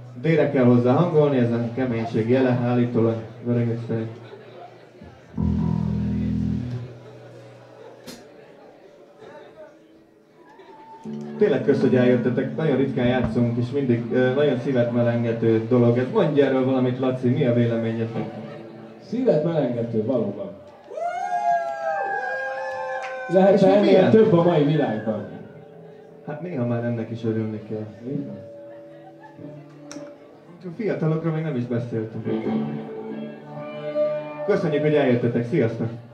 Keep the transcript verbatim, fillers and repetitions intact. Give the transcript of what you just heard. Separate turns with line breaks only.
Délre kell hozzá hangolni, ez a keménység jele, állítólag vereget fej. Tényleg kösz, hogy eljöttetek, nagyon ritkán játszunk, és mindig uh, nagyon szívet melengető dolog ez. Mondj erről valamit, Laci, mi a véleményetek?
Szívet melengető, valóban. Lehet ennél több a mai világban.
Hát néha már ennek is örülni kell. A fiatalokról még nem is beszéltünk. Köszönjük, hogy eljöttetek, sziasztok!